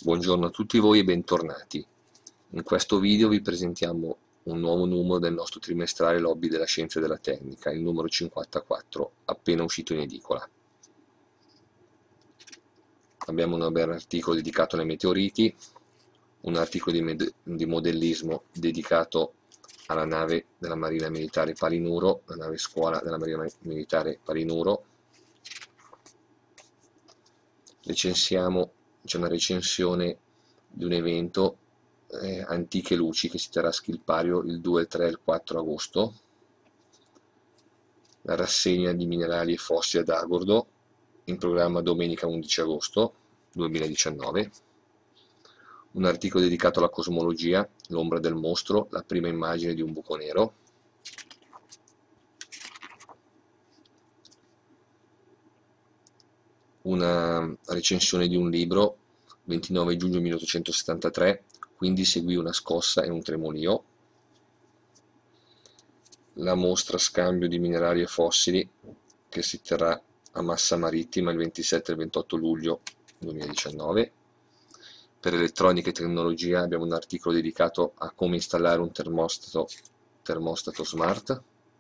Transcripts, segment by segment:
Buongiorno a tutti voi e bentornati. In questo video vi presentiamo un nuovo numero del nostro trimestrale Lobby della Scienza e della Tecnica, il numero 54, appena uscito in edicola. Abbiamo un bel articolo dedicato ai meteoriti, un articolo di modellismo dedicato alla nave della Marina Militare Palinuro, la nave scuola della Marina Militare Palinuro. C'è una recensione di un evento Antiche Luci che si terrà a Schilpario il 2, il 3 e il 4 agosto, la rassegna di minerali e fossili ad Agordo, in programma domenica 11 agosto 2019, un articolo dedicato alla cosmologia, l'ombra del mostro, la prima immagine di un buco nero, una recensione di un libro, 29 giugno 1873, quindi seguì una scossa e un tremolio, la mostra scambio di minerali e fossili che si terrà a Massa Marittima il 27 e il 28 luglio 2019. Per elettronica e tecnologia abbiamo un articolo dedicato a come installare un termostato smart.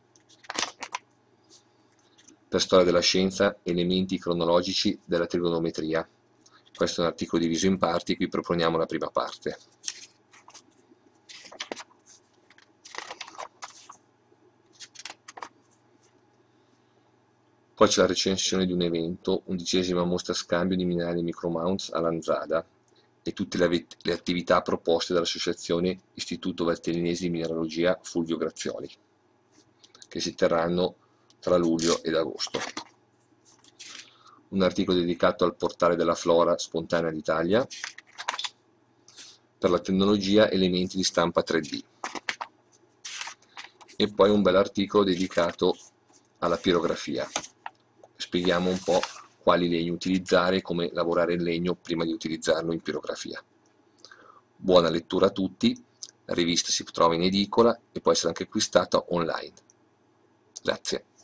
Per storia della scienza, elementi cronologici della trigonometria. Questo è un articolo diviso in parti, qui proponiamo la prima parte. Poi c'è la recensione di un evento, 11ª mostra scambio di minerali micromounts a Lanzada e tutte le attività proposte dall'Associazione Istituto Valtellinese di Mineralogia Fulvio Grazioli, che si terranno tra luglio ed agosto. Un articolo dedicato al portale della flora spontanea d'Italia, per la tecnologia elementi di stampa 3D. E poi un bel articolo dedicato alla pirografia. Spieghiamo un po' quali legni utilizzare e come lavorare il legno prima di utilizzarlo in pirografia. Buona lettura a tutti, la rivista si trova in edicola e può essere anche acquistata online. Grazie.